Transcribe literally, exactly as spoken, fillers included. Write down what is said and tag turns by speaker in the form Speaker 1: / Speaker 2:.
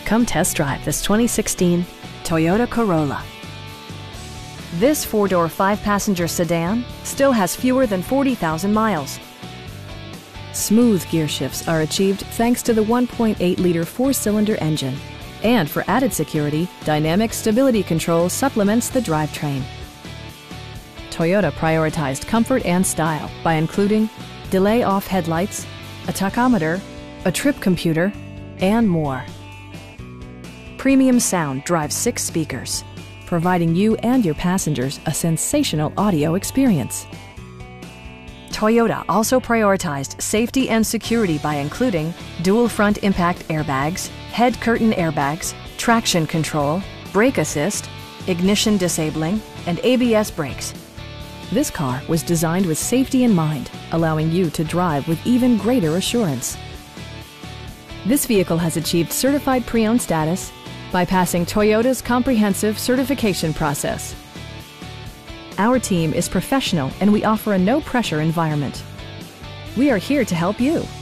Speaker 1: Come test drive this twenty sixteen Toyota Corolla. This four-door, five-passenger sedan still has fewer than forty thousand miles. Smooth gear shifts are achieved thanks to the one point eight liter four-cylinder engine. And for added security, dynamic stability control supplements the drivetrain. Toyota prioritized comfort and style by including delay-off headlights, a tachometer, a trip computer, and more. Premium sound drives six speakers, providing you and your passengers a sensational audio experience. Toyota also prioritized safety and security by including dual front impact airbags, head curtain airbags, traction control, brake assist, ignition disabling, and A B S brakes. This car was designed with safety in mind, allowing you to drive with even greater assurance. This vehicle has achieved certified pre-owned status by passing Toyota's comprehensive certification process. Our team is professional and we offer a no-pressure environment. We are here to help you.